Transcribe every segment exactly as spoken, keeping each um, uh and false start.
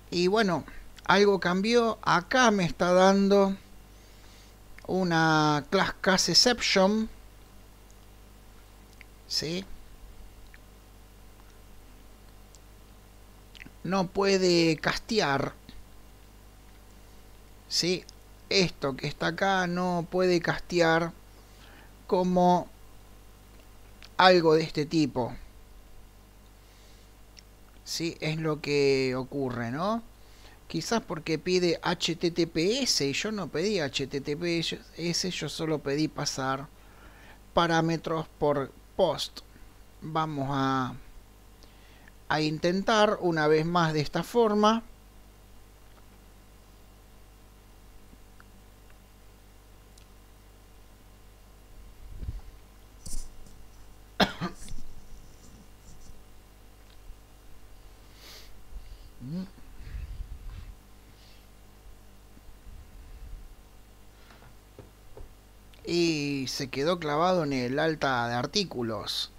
Y bueno, algo cambió. Acá me está dando una class case exception, ¿sí? No puede castear, ¿sí? Esto que está acá no puede castear como algo de este tipo, ¿sí? Es lo que ocurre, ¿no? Quizás porque pide H T T P S y yo no pedí H T T P S, yo solo pedí pasar parámetros por post. Vamos a, a intentar una vez más de esta forma. Y se quedó clavado en el alta de artículos.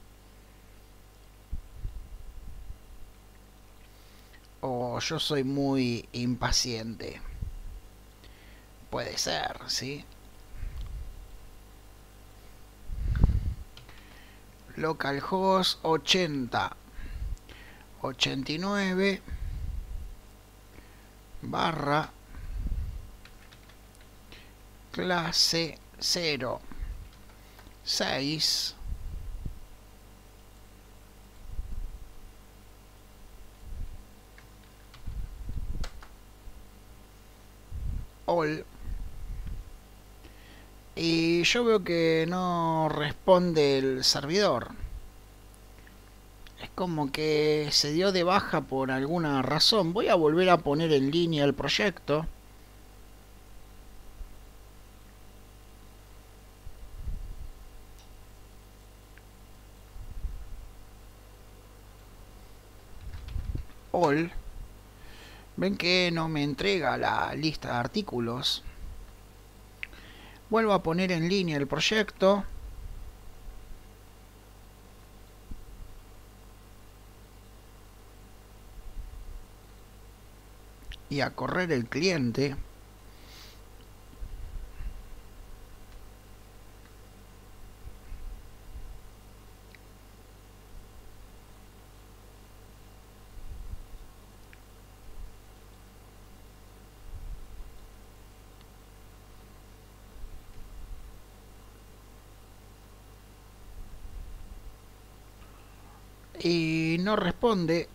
O oh, yo soy muy impaciente. Puede ser, ¿sí? Localhost ochenta ochenta y nueve barra clase cero seis all. Y yo veo que no responde el servidor. Es como que se dio de baja por alguna razón. Voy a volver a poner en línea el proyecto. All. Ven que no me entrega la lista de artículos. Vuelvo a poner en línea el proyecto. Y a correr el cliente. Y no responde.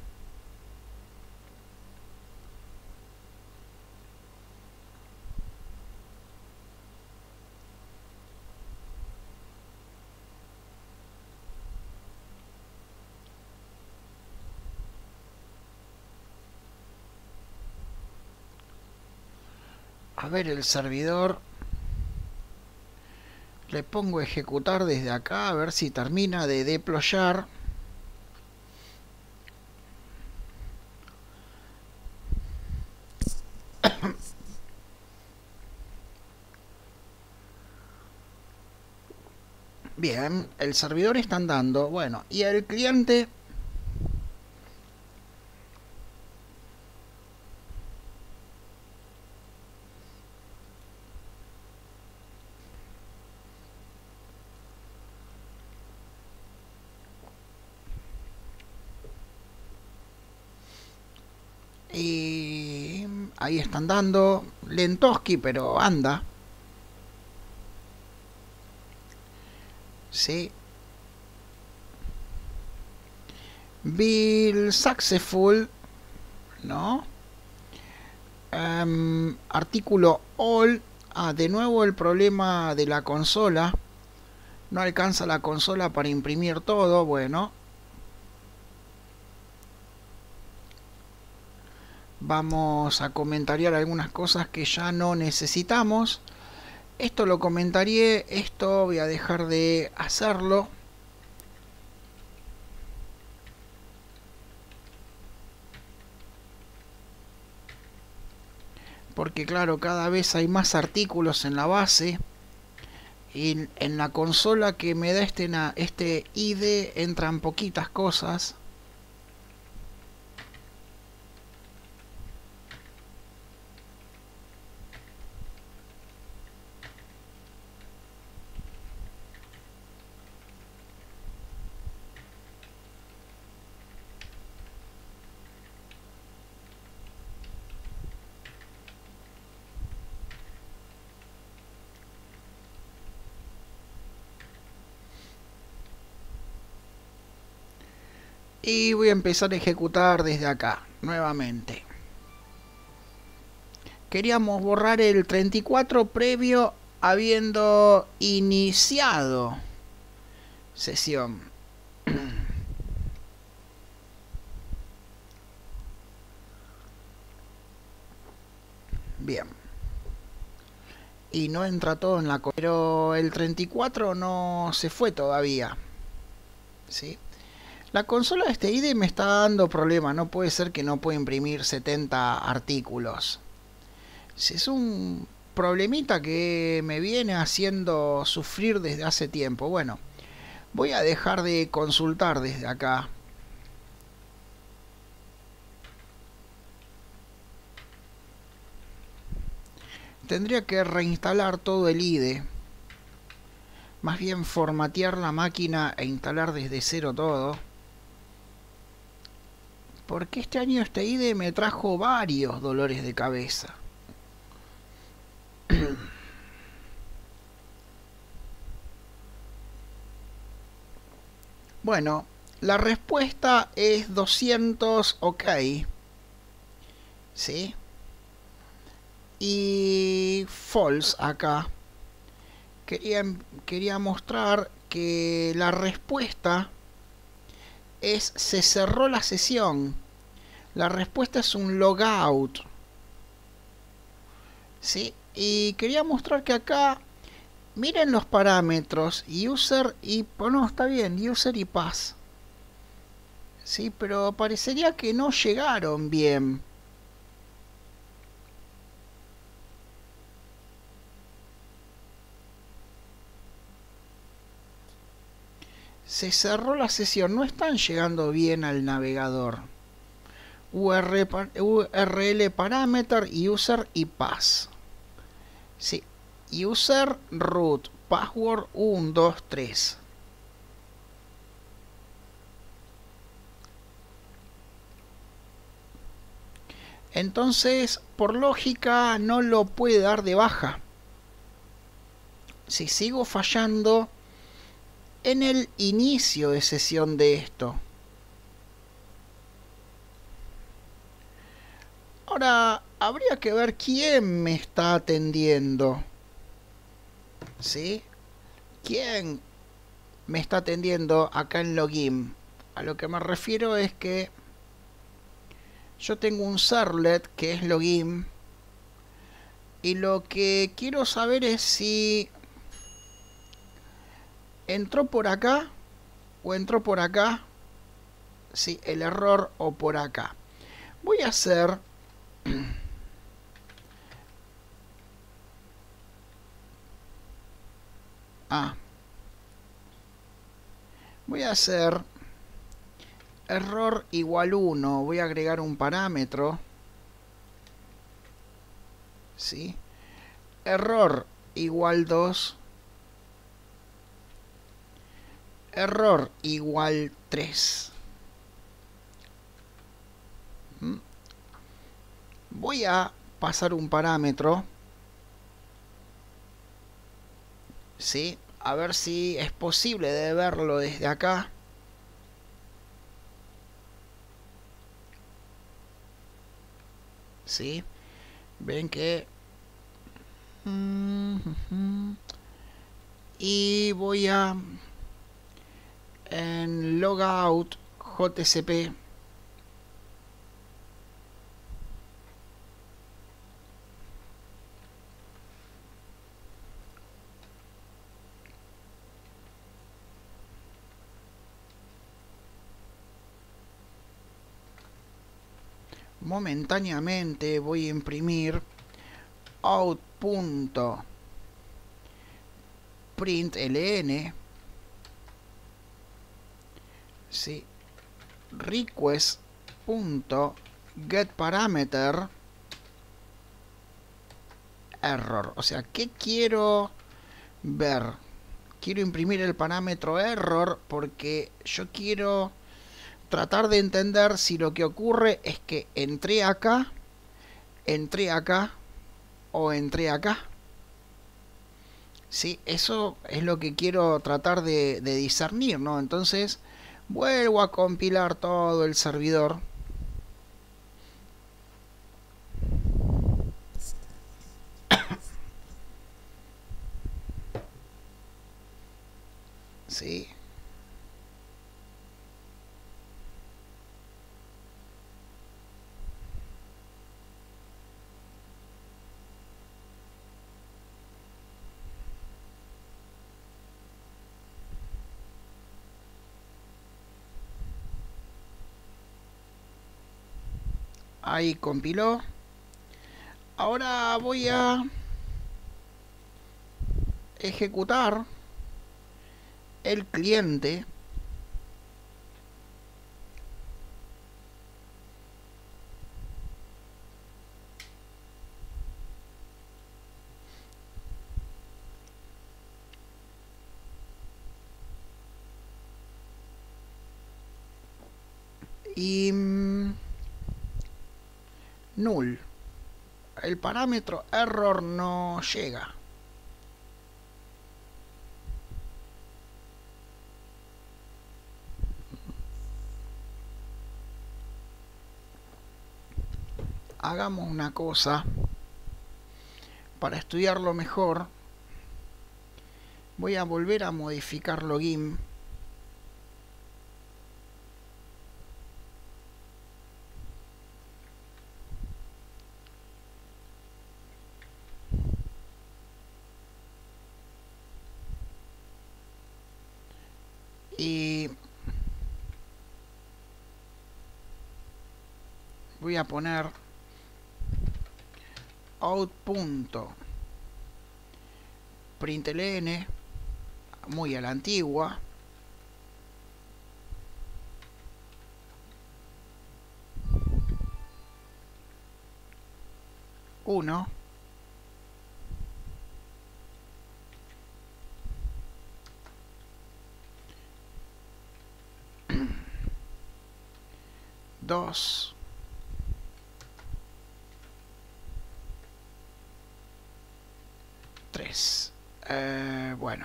A ver el servidor. Le pongo a ejecutar desde acá a ver si termina de deployar. Bien, el servidor está andando. Bueno, y el cliente... Y ahí está andando. Lentoski, pero anda. Sí. Bill Successful. ¿No? Um, artículo all. Ah, de nuevo el problema de la consola. No alcanza la consola para imprimir todo. Bueno. Vamos a comentariar algunas cosas que ya no necesitamos. Esto lo comentaré. Esto voy a dejar de hacerlo. Porque claro, cada vez hay más artículos en la base. Y en la consola que me da este, este I D entran poquitas cosas. Y voy a empezar a ejecutar desde acá, nuevamente. Queríamos borrar el treinta y cuatro previo habiendo iniciado sesión. Bien. Y no entra todo en la... Pero el treinta y cuatro no se fue todavía. ¿Sí? La consola de este I D E me está dando problema. No puede ser que no pueda imprimir setenta artículos. Es un problemita que me viene haciendo sufrir desde hace tiempo. Bueno, voy a dejar de consultar desde acá. Tendría que reinstalar todo el I D E. Más bien formatear la máquina e instalar desde cero todo. Porque este año este I D E me trajo varios dolores de cabeza. Bueno, la respuesta es doscientos OK. ¿Sí? Y false acá. Quería, quería mostrar que la respuesta es se cerró la sesión. La respuesta es un logout. ¿Sí? Y quería mostrar que acá, miren los parámetros, user y... bueno, está bien, user y pass. ¿Sí? Pero parecería que no llegaron bien. Se cerró la sesión, no están llegando bien al navegador. U R L parameter, user y pass. Sí, user, root, password uno, dos, tres. Entonces, por lógica, no lo puede dar de baja. Si sigo fallando en el inicio de sesión de esto. Ahora, habría que ver quién me está atendiendo. ¿Sí? ¿Quién me está atendiendo acá en login? A lo que me refiero es que yo tengo un servlet que es login. Y lo que quiero saber es si entró por acá o entró por acá. Sí, el error o por acá. Voy a hacer... Ah. Voy a hacer error igual uno. Voy a agregar un parámetro. ¿Sí? Error igual dos. Error igual tres. ¿Mm? Voy a pasar un parámetro. ¿Sí? A ver si es posible de verlo desde acá. ¿Sí? Ven que... Y voy a... en logout J C P. Momentáneamente voy a imprimir out.println, ¿sí? request.getParameter error. O sea, ¿qué quiero ver? Quiero imprimir el parámetro error porque yo quiero tratar de entender si lo que ocurre es que entré acá, entré acá o entré acá. Sí, eso es lo que quiero tratar de, de discernir, ¿no? Entonces Vuelvo a compilar todo el servidor. Sí. Ahí compiló. Ahora voy a ejecutar el cliente. Y mmm, null. El parámetro error no llega. Hagamos una cosa para estudiarlo mejor. Voy a volver a modificar login. Y voy a poner out.println, muy a la antigua. Uno. Dos. Tres. Eh, bueno.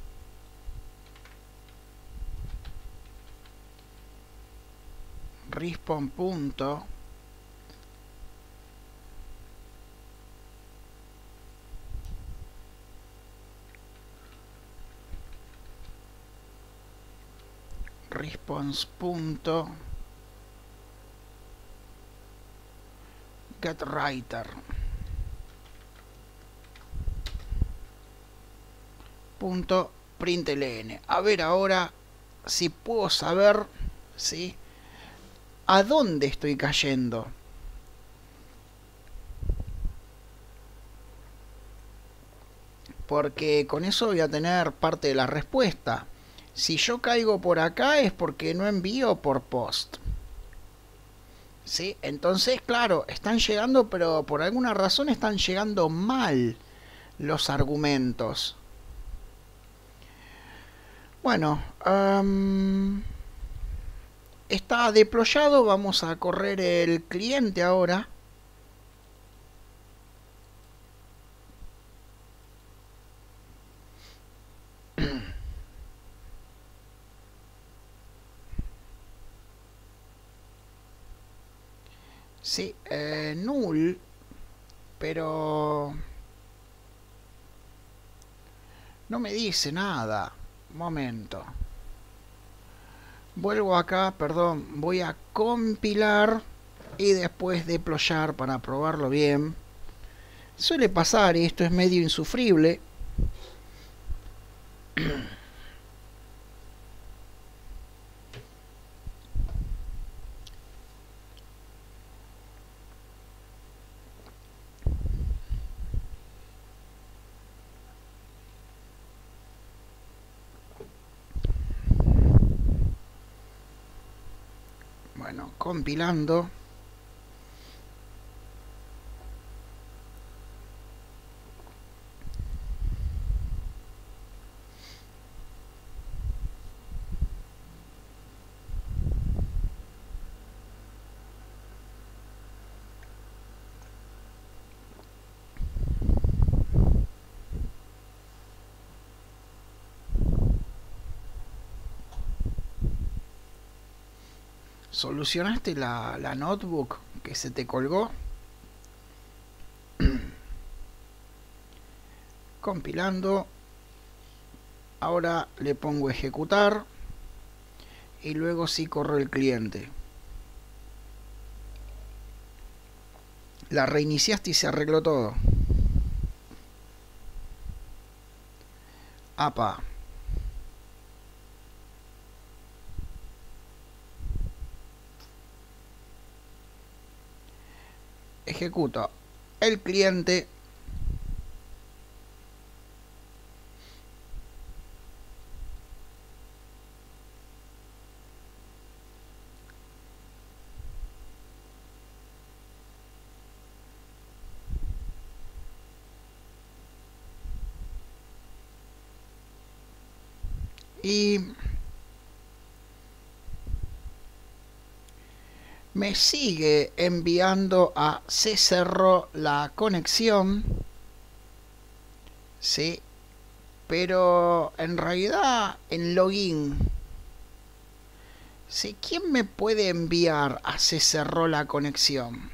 Respawn punto. Response punto. GetWriter. Punto println. A ver ahora si puedo saber, ¿sí?, a dónde estoy cayendo. Porque con eso voy a tener parte de la respuesta. Si yo caigo por acá es porque no envío por post. ¿Sí? Entonces, claro, están llegando, pero por alguna razón están llegando mal los argumentos. Bueno, um, está deployado. Vamos a correr el cliente ahora. Sí, eh, null, pero no me dice nada. Momento. Vuelvo acá, perdón, voy a compilar y después deployar para probarlo bien. Suele pasar y esto es medio insufrible. Bueno, compilando. ¿Solucionaste la, la notebook que se te colgó? Compilando. Ahora le pongo ejecutar y luego sí corro el cliente. La reiniciaste y se arregló todo. Apa. Ejecuto el cliente. Y me sigue enviando a se cerró la conexión. Sí, pero en realidad en login, sí, ¿quién me puede enviar a se cerró la conexión?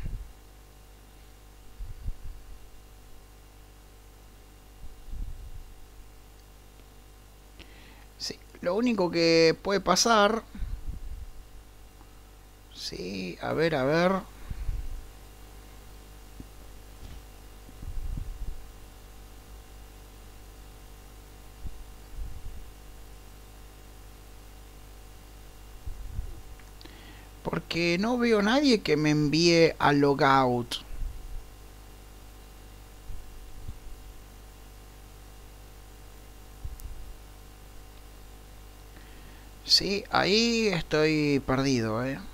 Sí, lo único que puede pasar, sí, a ver, a ver. Porque no veo nadie que me envíe a logout. Sí, ahí estoy perdido, eh.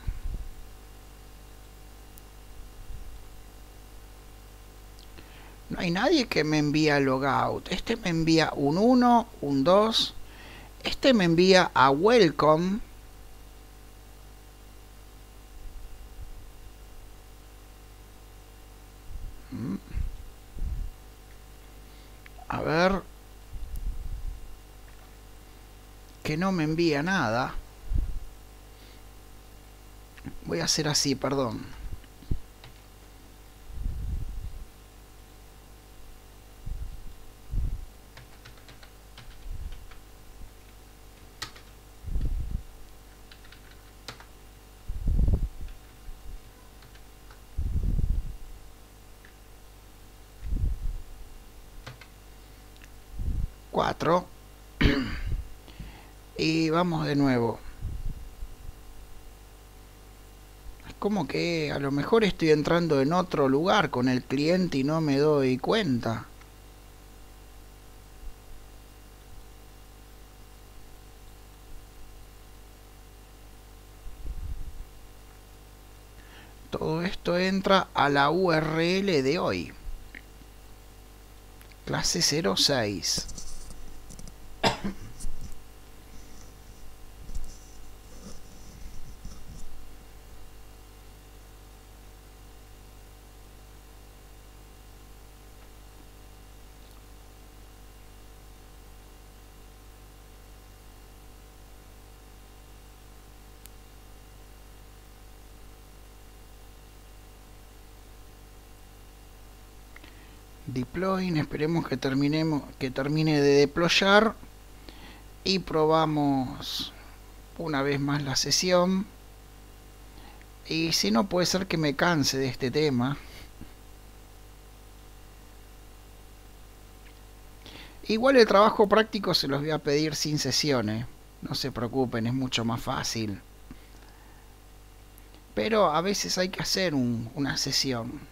No hay nadie que me envíe a logout. Este me envía un uno, un dos. Este me envía a welcome. A ver. Que no me envía nada. Voy a hacer así, perdón. cuatro. Y vamos de nuevo. Es como que a lo mejor estoy entrando en otro lugar con el cliente y no me doy cuenta. Todo esto entra a la U R L de hoy. Clase cero seis. Deploying, esperemos que terminemos, que termine de deployar y probamos una vez más la sesión. Y si no, puede ser que me canse de este tema. Igual el trabajo práctico se los voy a pedir sin sesiones, no se preocupen, es mucho más fácil. Pero a veces hay que hacer un, una sesión.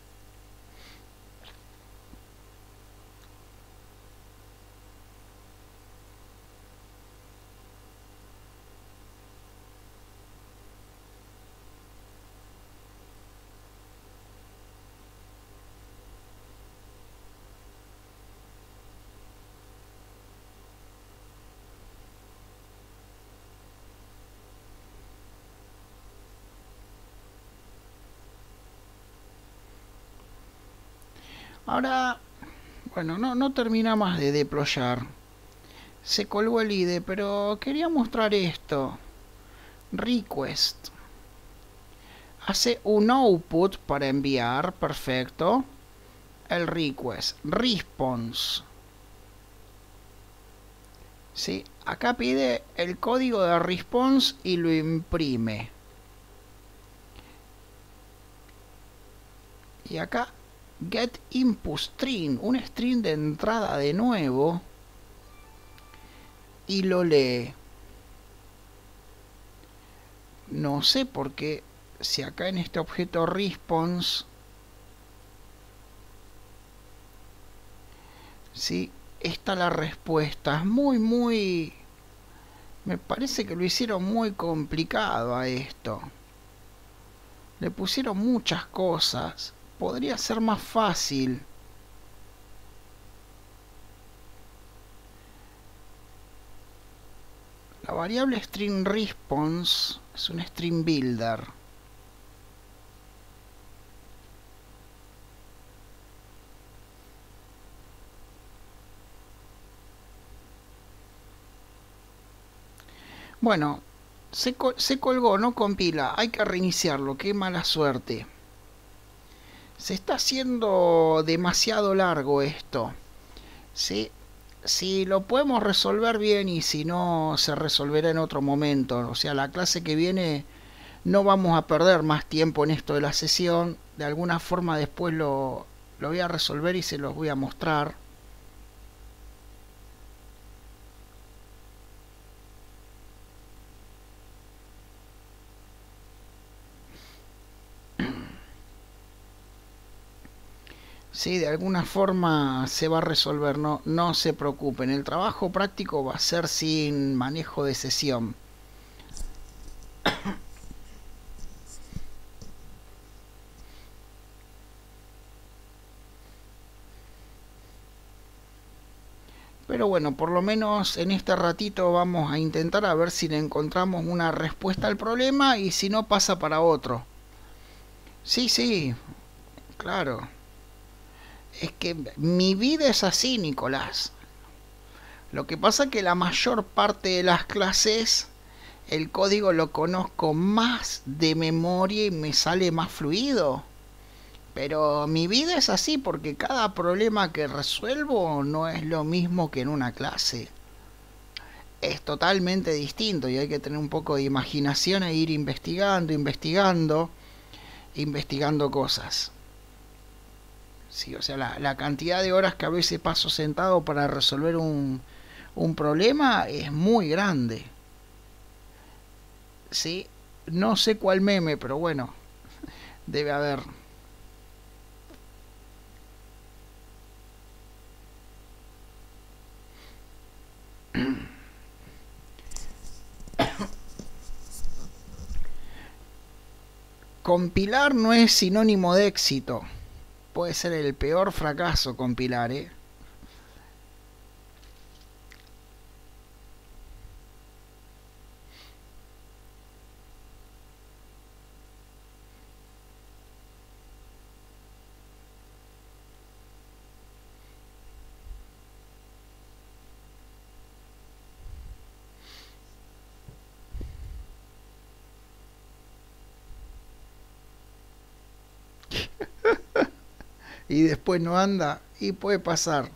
Ahora, bueno, no, no termina más de deployar. Se colgó el I D E, pero quería mostrar esto. Request. hace un output para enviar, perfecto. El request, response. ¿Sí? Acá pide el código de response y lo imprime. Y acá get input string, un string de entrada de nuevo, y lo lee. No sé por qué, si acá en este objeto response, ¿sí? Está la respuesta. Es muy, muy... Me parece que lo hicieron muy complicado a esto. Le pusieron muchas cosas. Podría ser más fácil. La variable string response es un string builder. Bueno, se, col se colgó, no compila. Hay que reiniciarlo. Qué mala suerte. Se está haciendo demasiado largo esto. ¿Sí? Si lo podemos resolver bien, y si no, se resolverá en otro momento. O sea, la clase que viene no vamos a perder más tiempo en esto de la sesión. De alguna forma después lo, lo voy a resolver y se los voy a mostrar. Sí, de alguna forma se va a resolver, no, no se preocupen. El trabajo práctico va a ser sin manejo de sesión. Pero bueno, por lo menos en este ratito vamos a intentar a ver si le encontramos una respuesta al problema, y si no, pasa para otro. Sí, sí, claro. Es que mi vida es así, Nicolás. Lo que pasa es que la mayor parte de las clases el código lo conozco más de memoria y me sale más fluido. Pero mi vida es así porque cada problema que resuelvo no es lo mismo que en una clase. Es totalmente distinto y hay que tener un poco de imaginación e ir investigando, investigando, investigando cosas. Sí, o sea, la, la cantidad de horas que a veces paso sentado para resolver un, un problema es muy grande. Sí, no sé cuál meme, pero bueno, debe haber. Compilar no es sinónimo de éxito. Puede ser el peor fracaso compilar, ¿eh? Y después no anda, y puede pasar.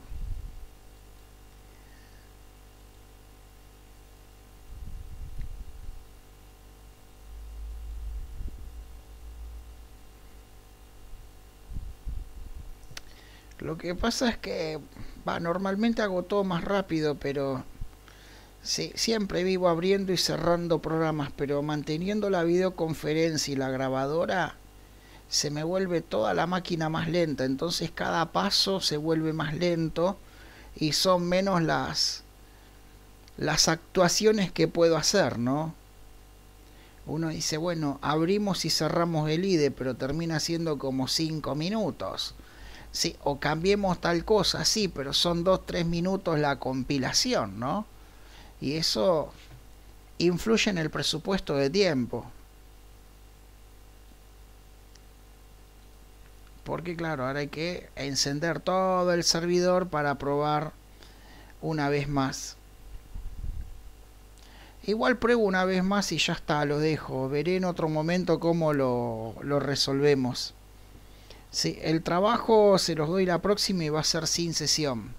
Lo que pasa es que va, normalmente hago todo más rápido, pero sí, siempre vivo abriendo y cerrando programas, pero manteniendo la videoconferencia y la grabadora se me vuelve toda la máquina más lenta, entonces cada paso se vuelve más lento y son menos las las actuaciones que puedo hacer, ¿no? Uno dice, bueno, abrimos y cerramos el I D E, pero termina siendo como cinco minutos. Sí, o cambiemos tal cosa, sí, pero son dos tres minutos la compilación, ¿no? Y eso influye en el presupuesto de tiempo. Porque claro, ahora hay que encender todo el servidor para probar una vez más. Igual pruebo una vez más y ya está, lo dejo. Veré en otro momento cómo lo, lo resolvemos. Sí, el trabajo se los doy la próxima y va a ser sin sesión.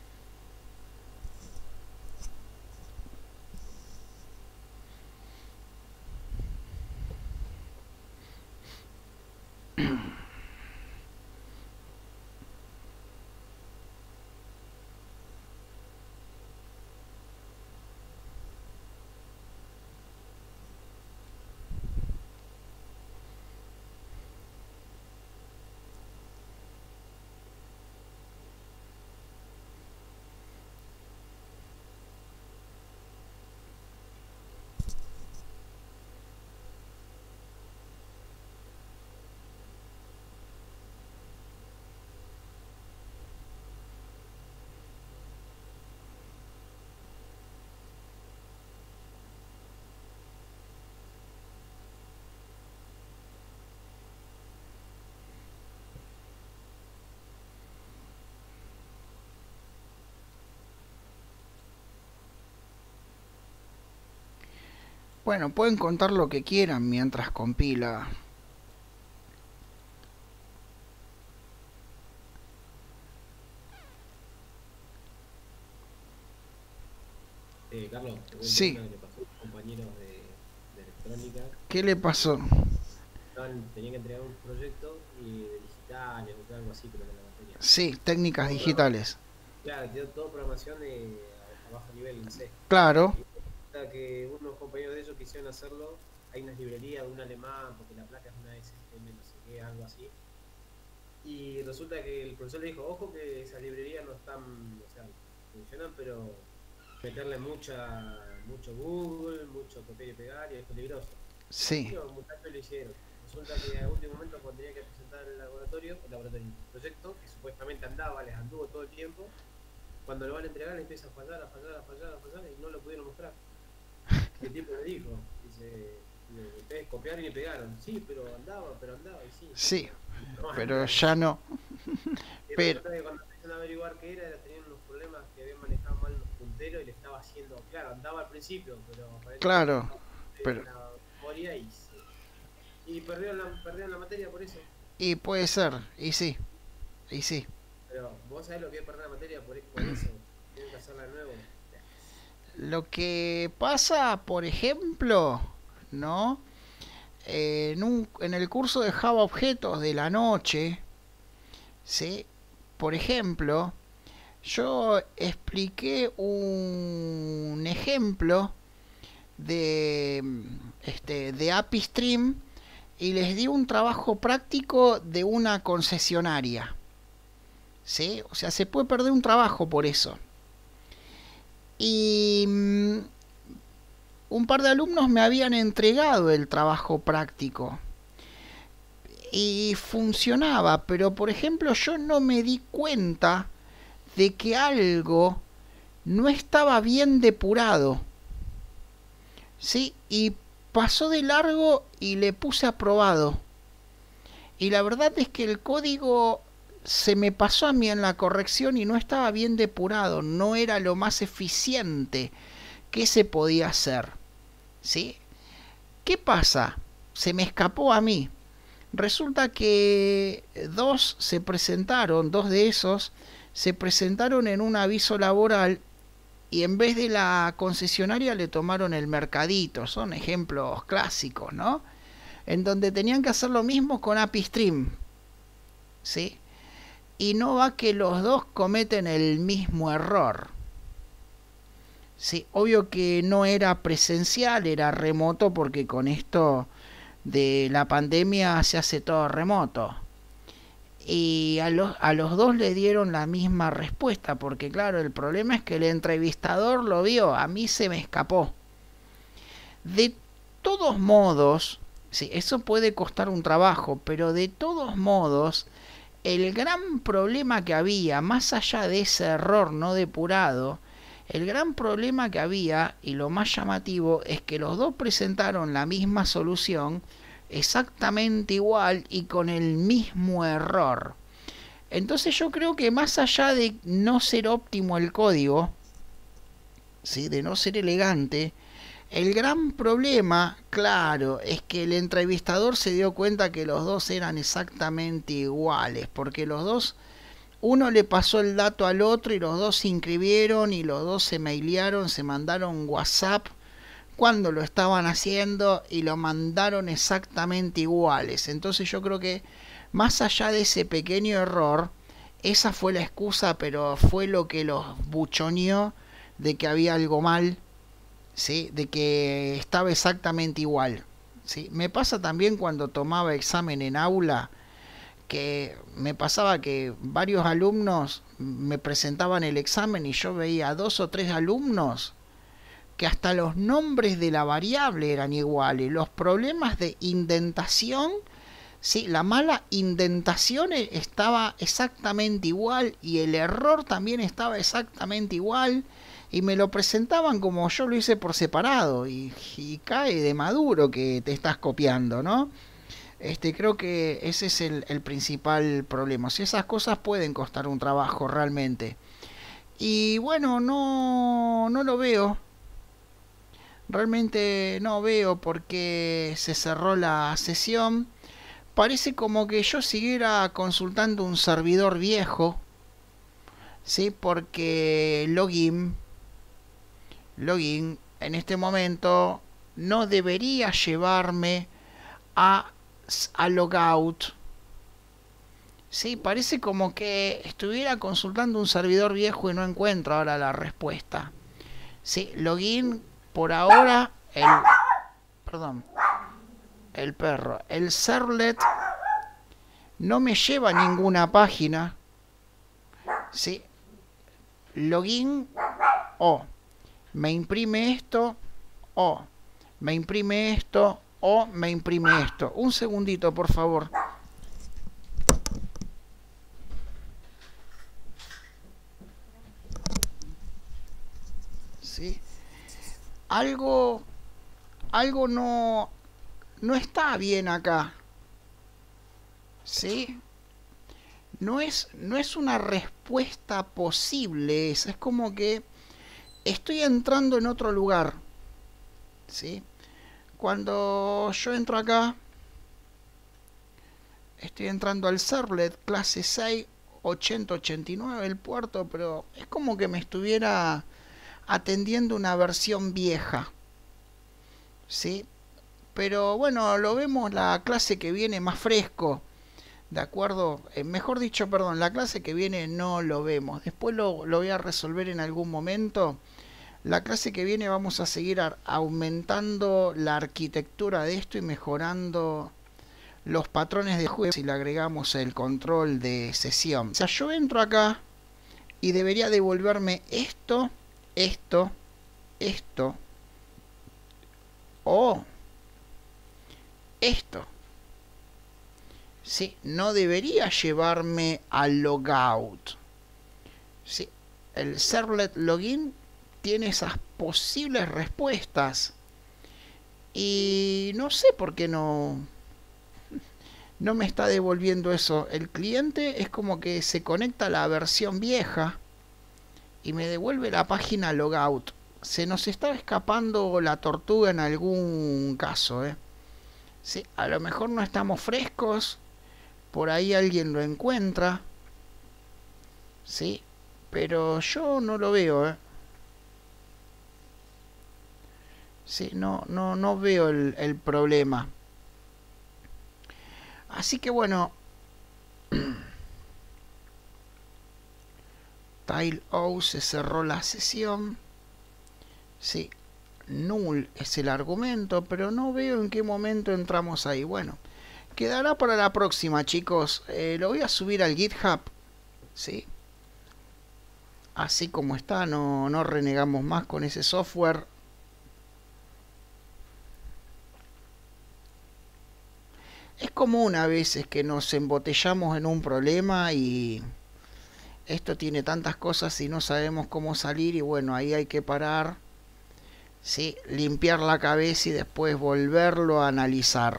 Bueno, pueden contar lo que quieran mientras compila. Eh, Carlos, te cuento Sí, una que le pasó a unos compañeros de, de electrónica. ¿qué le pasó? Estaban- tenían que entregar un proyecto y de digitales o algo así, creo que era la materia. Sí, técnicas Todo programa- digitales. claro, tiene todo programación de, a, a bajo nivel en C. Claro, Y resulta que unos compañeros de ellos quisieron hacerlo. Hay unas librerías de un alemán, porque la placa es una S T M, no sé qué, algo así. Y resulta que el profesor le dijo: ojo, que esas librerías no están, o sea, funcionan, pero meterle mucha, mucho Google, mucho copiar y pegar, y es peligroso. Y sí, los muchachos lo hicieron. Resulta que a último momento, cuando tenía que presentar el laboratorio, el laboratorio, el proyecto, que supuestamente andaba, les anduvo todo el tiempo, cuando lo van a entregar le empieza a fallar, a fallar, a fallar, a fallar, y no lo pudieron mostrar. Y el tipo le dijo, dice, ustedes copiaron y pegaron. Sí, pero andaba, pero andaba, y sí. sí, No pero anda. ya no. Y Pero, resulta que cuando empiezan a averiguar qué era, era tenían unos problemas que habían manejado mal los punteros y le estaba haciendo, claro, andaba al principio, pero aparentemente claro, estaba pero, en la memoria y se y perdieron la, perdieron la materia por eso. y puede ser, y sí, y sí. Pero vos sabés lo que es perder la materia por, por eso. Tienen que hacerla de nuevo. Lo que pasa, por ejemplo, ¿no? Eh, en, un, en el curso de Java Objetos de la noche, ¿sí? Por ejemplo, yo expliqué un ejemplo de, este, de A P I Stream y les di un trabajo práctico de una concesionaria. ¿Sí? O sea, se puede perder un trabajo por eso. Y mm, un par de alumnos me habían entregado el trabajo práctico y funcionaba, pero por ejemplo yo no me di cuenta de que algo no estaba bien depurado, ¿sí? Y pasó de largo y le puse aprobado. Y la verdad es que el código se me pasó a mí en la corrección y no estaba bien depurado, no era lo más eficiente que se podía hacer, ¿sí? ¿Qué pasa? Se me escapó a mí. Resulta que dos se presentaron, dos de esos se presentaron en un aviso laboral y en vez de la concesionaria le tomaron el mercadito. Son ejemplos clásicos, ¿no? En donde tenían que hacer lo mismo con A P I Stream, ¿sí? Y no va que los dos cometen el mismo error. Sí, obvio que no era presencial, era remoto porque con esto de la pandemia se hace todo remoto. Y a los, a los dos le dieron la misma respuesta, porque claro, el problema es que el entrevistador lo vio, a mí se me escapó. De todos modos, sí, eso puede costar un trabajo, pero de todos modos, el gran problema que había, más allá de ese error no depurado, el gran problema que había, y lo más llamativo, es que los dos presentaron la misma solución, exactamente igual y con el mismo error. Entonces yo creo que más allá de no ser óptimo el código, ¿sí? De no ser elegante, El gran problema, claro, es que el entrevistador se dio cuenta que los dos eran exactamente iguales, porque los dos, uno le pasó el dato al otro y los dos se inscribieron y los dos se mailearon, se mandaron WhatsApp cuando lo estaban haciendo y lo mandaron exactamente iguales. Entonces yo creo que más allá de ese pequeño error, esa fue la excusa, pero fue lo que los buchoneó de que había algo mal, ¿sí? De que estaba exactamente igual, ¿sí? Me pasa también cuando tomaba examen en aula, que me pasaba que varios alumnos me presentaban el examen y yo veía dos o tres alumnos que hasta los nombres de la variable eran iguales. Los problemas de indentación, sí, la mala indentación estaba exactamente igual y el error también estaba exactamente igual y me lo presentaban como yo lo hice por separado y, y cae de maduro que te estás copiando, ¿no? Este, creo que ese es el, el principal problema. Si esas cosas pueden costar un trabajo realmente. Y bueno, no, no lo veo. Realmente no veo por qué se cerró la sesión. Parece como que yo siguiera consultando un servidor viejo, ¿sí? Porque login, login en este momento no debería llevarme a, a logout. Sí, parece como que estuviera consultando un servidor viejo y no encuentro ahora la respuesta. Sí, login por ahora, el, perdón, el perro, el servlet no me lleva a ninguna página. Sí, login o me imprime esto o me imprime esto o me imprime esto. Un segundito, por favor. ¿Sí? Algo, algo no, no está bien acá. ¿Sí? No es, no es una respuesta posible. Es, es como que estoy entrando en otro lugar. ¿Sí? Cuando yo entro acá, estoy entrando al servlet clase seis ochenta ochenta y nueve el puerto, pero es como que me estuviera atendiendo una versión vieja, ¿sí? Pero bueno, lo vemos la clase que viene más fresco, ¿de acuerdo? Eh, mejor dicho, perdón, la clase que viene no lo vemos, después lo, lo voy a resolver en algún momento. La clase que viene vamos a seguir aumentando la arquitectura de esto y mejorando los patrones de juego si le agregamos el control de sesión. O sea, yo entro acá y debería devolverme esto, esto, esto o esto. Sí, no debería llevarme al logout. Sí, el servlet login tiene esas posibles respuestas y no sé por qué no no me está devolviendo eso. El cliente es como que se conecta a la versión vieja y me devuelve la página logout. Se nos está escapando la tortuga en algún caso, ¿eh? Sí, a lo mejor no estamos frescos, por ahí alguien lo encuentra, sí, pero yo no lo veo, ¿eh? Sí, no, no, no veo el, el problema. Así que bueno, TileO se cerró la sesión. Sí, null es el argumento, pero no veo en qué momento entramos ahí. Bueno, quedará para la próxima, chicos. Eh, lo voy a subir al GitHub, sí. Así como está, no, no renegamos más con ese software. Es común a veces que nos embotellamos en un problema y esto tiene tantas cosas y no sabemos cómo salir y bueno, ahí hay que parar, ¿sí? Limpiar la cabeza y después volverlo a analizar.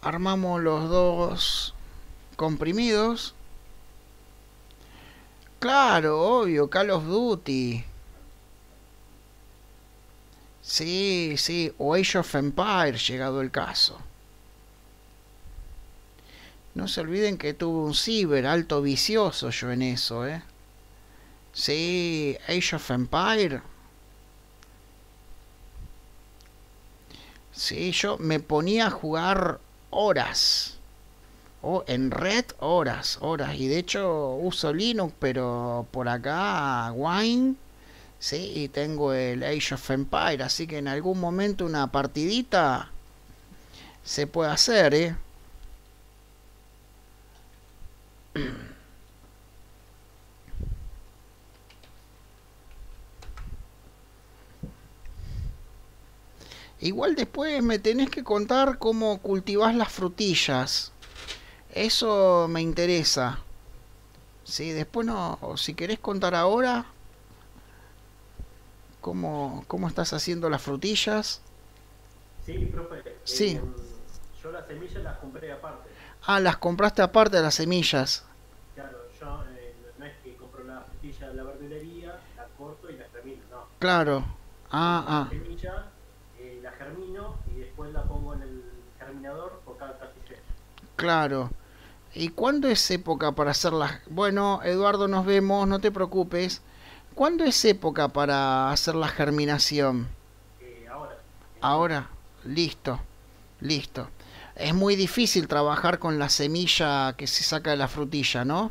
armamos los dos comprimidos. Claro, obvio, Call of Duty. Sí, sí, o Age of Empires, llegado el caso. No se olviden que tuve un ciber alto vicioso yo en eso, ¿eh? Sí, Age of Empires. Sí, yo me ponía a jugar horas. O en red, horas, horas. Y de hecho uso Linux, pero por acá Wine. Sí, y tengo el Age of Empires. Así que en algún momento una partidita se puede hacer, ¿eh? Igual después me tenés que contar cómo cultivás las frutillas. Eso me interesa. Sí, después no, o si querés contar ahora cómo, cómo estás haciendo las frutillas. Sí, profe, Sí. eh, yo las semillas las compré aparte. Ah, las compraste aparte de las semillas. Claro, yo eh, no no es que compro la frutilla de la verdulería, la corto y la germino, no. Claro. Ah, Compro la ah. semilla, eh, la germino y después la pongo en el germinador por cada casillero. Claro. ¿Y cuándo es época para hacer las... Bueno, Eduardo, nos vemos, no te preocupes. ¿Cuándo es época para hacer la germinación? Eh, ahora, en agosto. Ahora. Listo, listo. Es muy difícil trabajar con la semilla que se saca de la frutilla, ¿no?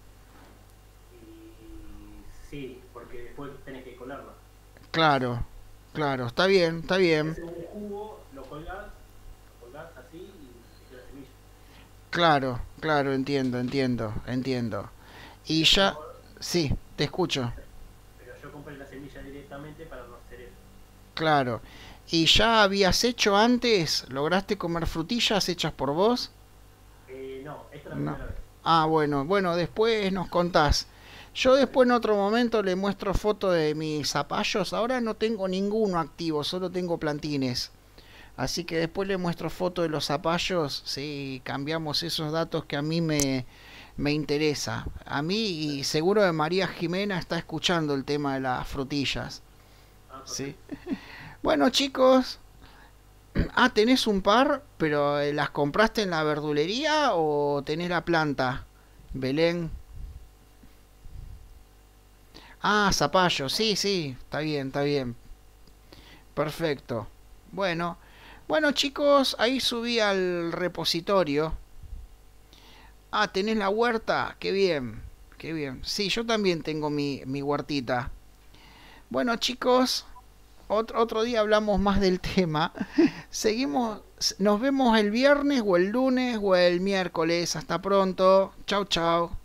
Y sí, porque después tenés que colarla. Claro, claro, está bien, está Te bien. haces un jugo, lo colgás, lo colgás así y te queda semilla. Claro, claro, entiendo, entiendo, entiendo. Y Pero ya, yo, sí, te escucho. pero yo compré la semilla directamente para no hacer eso. Claro. ¿Y ya habías hecho antes? ¿Lograste comer frutillas hechas por vos? Eh, no, esta es la No. primera vez. Ah, bueno, bueno, después nos contás. Yo después en otro momento le muestro fotos de mis zapallos. Ahora no tengo ninguno activo, solo tengo plantines. Así que después le muestro fotos de los zapallos. Sí, cambiamos esos datos que a mí me, me interesa. A mí y seguro que María Jimena está escuchando el tema de las frutillas. Ah, Sí. perfecto. Bueno, chicos. Ah, ¿tenés un par? ¿Pero eh, las compraste en la verdulería o tenés la planta? Belén. Ah, zapallo. Sí, sí. Está bien, está bien. Perfecto. Bueno. Bueno, chicos, ahí subí al repositorio. Ah, ¿tenés la huerta? Qué bien. Qué bien. Sí, yo también tengo mi, mi huertita. Bueno, chicos, otro, otro día hablamos más del tema. Seguimos, nos vemos el viernes o el lunes o el miércoles. Hasta pronto. Chau, chau.